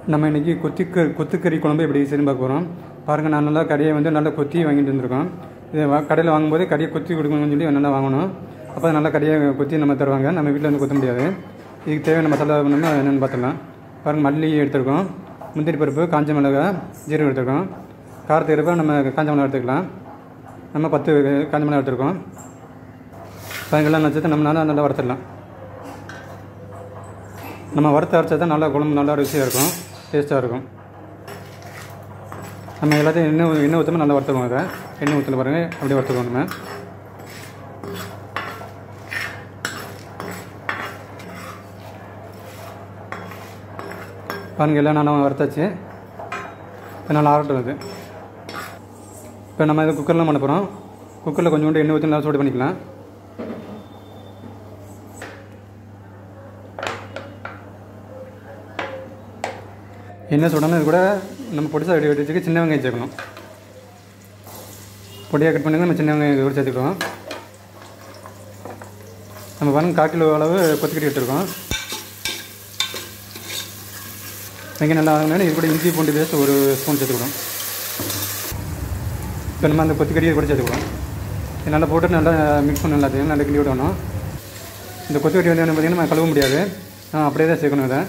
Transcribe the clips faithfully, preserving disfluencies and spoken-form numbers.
நம்ம இன்றைக்கி கொத்திக்க கொத்துக்கறி குழம்பு எப்படி செய்யணும் பார்க்க போகிறோம். பாருங்கள், நான் நல்லா கறியை வந்து நல்லா கொத்தி வாங்கிட்டு வந்துருக்கோம். இது கடையில் வாங்கும்போது கறியை கொத்தி கொடுக்கணும்னு சொல்லி நல்லா வாங்கணும். அப்போ நல்லா கறியை கொத்தி நம்ம தருவாங்க. நம்ம வீட்டில் வந்து கொத்த முடியாது. இதுக்கு தேவையான மசாலா பண்ணணும்னா என்னென்னு பார்த்துக்கலாம். பாருங்கள், மல்லி எடுத்துருக்கோம், முந்திரி பருப்பு, காஞ்ச மிளகாய், ஜீரகம் எடுத்துருக்கோம். காரத்துக்கு இருப்ப நம்ம காஞ்ச மிளகா எடுத்துக்கலாம். நம்ம பத்து காஞ்ச மிளகா எடுத்துருக்கோம். பாருங்கள்லாம் வச்சு நம்ம நல்லா நல்லா வறுத்துடலாம். நம்ம வறுத்து அரைச்சா தான் நல்லா குழம்பு நல்லா ருசியாக இருக்கும், டேஸ்ட்டாக இருக்கும். நம்ம எல்லாத்தையும் எண்ணெய் எண்ணெய் ஊற்றாமல் நல்லா வறுத்துருவோம். அதை எண்ணெய் ஊற்றல பாருங்கள், அப்படியே வறுத்துருவோம். நம்ம பாருங்கள், எல்லாம் நல்லா வறுத்தாச்சு. இப்போ நல்லா ஆரட்டும். அது இப்போ நம்ம இதை குக்கர்லாம் பண்ண போகிறோம். குக்கரில் கொஞ்சோண்டு எண்ணெய் ஊற்றி நல்லா சூடு பண்ணிக்கலாம். என்ன சொல்லணும், இது கூட நம்ம பொடிசாக வெடி வெடிச்சுக்கு சின்ன வெங்காயம் சேர்க்கணும். பொடியாக கட் பண்ணி நம்ம சின்ன வெங்காயம் கூட சேர்த்துக்கிறோம். நம்ம பாருங்கள், கால் கிலோ அளவு கொத்துக்கறி எடுத்துருக்கோம். வெங்காயம் நல்லா ஆகணும். இது கூட இஞ்சி பூண்டு பேஸ்ட் ஒரு ஸ்பூன் சேர்த்துக்கிறோம். இப்போ நம்ம அந்த கொத்துக்கறியை கூட சேர்த்துக்கிறோம். இது நல்லா போட்டு நல்லா மிக்ஸ் பண்ண எல்லாத்தையும் நல்லா கிளி விடணும். இந்த கொத்துக்கறி வந்து பார்த்திங்கன்னா நம்ம கழுவ முடியாது, அப்படியே தான் சேர்க்கணும். இதை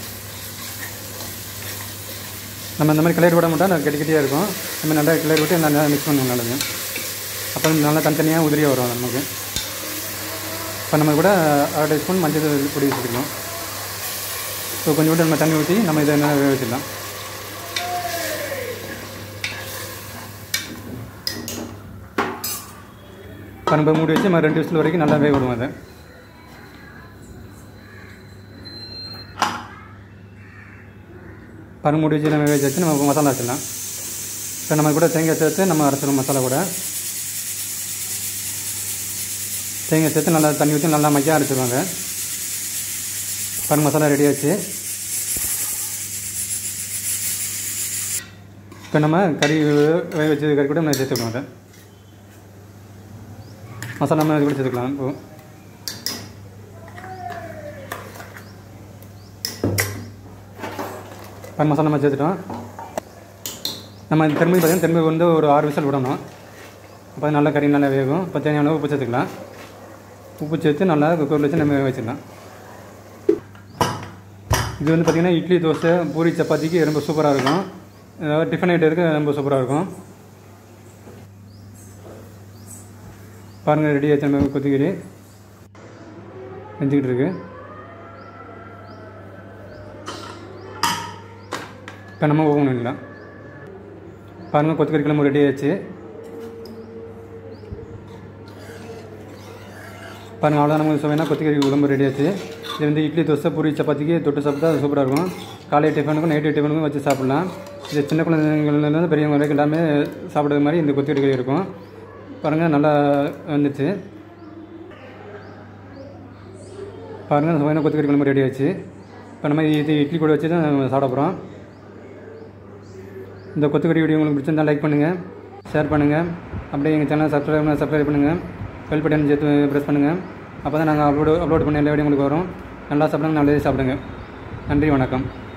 நம்ம இந்த மாதிரி கிளறி விட மாட்டோம், நல்லா கெட்டிக்கட்டியாக இருக்கும். நம்ம நல்லா கிளறி விட்டு நல்லா மிக்ஸ் பண்ணுவோம். நல்லது, அப்போ நல்லா தனித்தனியாக உதிரியாக வரும் நமக்கு. இப்போ நம்ம கூட அரை ஸ்பூன் மஞ்சள் பொடி வச்சுக்கலாம். ஸோ கொஞ்சம் விட்டு நம்ம தண்ணி ஊற்றி நம்ம இதை என்ன வேக வச்சிடலாம். இப்போ நம்ம மூடி வச்சு நம்ம ரெண்டு விசில் வரைக்கும் நல்லா வேக விடுவோம். அதை பருப்பு மூடி வச்சு நம்ம வேக வச்சு நம்ம மசாலா வச்சிடலாம். இப்போ நம்ம கூட தேங்காய் சேர்த்து நம்ம அரைச்சிடும். மசாலா கூட தேங்காய் சேர்த்து நல்லா தண்ணி ஊற்றி நல்லா மையாக அரைச்சிடுவாங்க. பருப்பு மசாலா ரெடி ஆச்சு. இப்போ நம்ம கறி வேக வச்சு கறி கூட நம்ம சேர்த்துக்கலாம். அதை மசாலா நம்ம கூட சேர்த்துக்கலாம். இப்போ பருப்பு மசாலா நம்ம சேர்த்துட்டோம். நம்ம திரும்பி பார்த்திங்கன்னா திரும்பி வந்து ஒரு ஆறு விசில் விடணும். அப்போ நல்லா கறி நல்லா வேகும். இப்போ தேவையான உப்பு சேர்த்துக்கலாம். உப்பு சேர்த்து நல்லா குக்கரில் வச்சு நம்ம வச்சிடலாம். இது வந்து பார்த்திங்கன்னா இட்லி, தோசை, பூரி, சப்பாத்திக்கு ரொம்ப சூப்பராக இருக்கும். அதாவது டிஃபன் ஐட்டத்துக்கு ரொம்ப சூப்பராக இருக்கும். பாருங்கள், ரெடி ஆச்சு. நம்ம கொத்திக்கறி செஞ்சுக்கிட்டு இருக்கு. இப்போ நம்ம ஓவன் இல்லை. பாருங்கள், கொத்துக்கறி குழம்பு ரெடி ஆச்சு. பாருங்கள், அவ்வளோதான். நமக்கு சுவையான கொத்துக்கறி குழம்பு ரெடி ஆச்சு. இது வந்து இட்லி, தோசை, பூரி, சப்பாத்திக்கு தொட்டு சாப்பிட்டா அது சூப்பராக இருக்கும். காலை டிஃபனுக்கும் நைட்டு டிஃபனுக்கும் வச்சு சாப்பிட்லாம். இது சின்ன குழந்தைங்கள்லேருந்து பெரியவங்க வரைக்கும் எல்லாமே சாப்பிட்றது மாதிரி இந்த கொத்துக்கறி இருக்கும். பாருங்கள், நல்லா வந்துச்சு. பாருங்கள், சுவையான கொத்துக்கறி குழம்பு ரெடி ஆச்சு. இப்போ நம்ம இது இட்லி கூட வச்சு தான் சாப்பிட போகிறோம். இந்த கொத்துக்கறி வீடியோ உங்களுக்கு பிடிச்சிருந்தால் லைக் பண்ணுங்கள், ஷேர் பண்ணுங்கள். அப்படியே எங்கள் சேனலை சப்ஸ்கிரைப் சப்ஸ்கிரைப் பண்ணுங்கள். பெல் பட்டன் சேர்த்து ப்ரெஸ் பண்ணுங்கள். அப்போ தான் நாங்கள் அப்லோடு அப்லோட் பண்ண எல்லா வீடியோ உங்களுக்கு வரும். நல்லா சாப்பிடுங்க, நல்லதே சாப்பிடுங்க. நன்றி, வணக்கம்.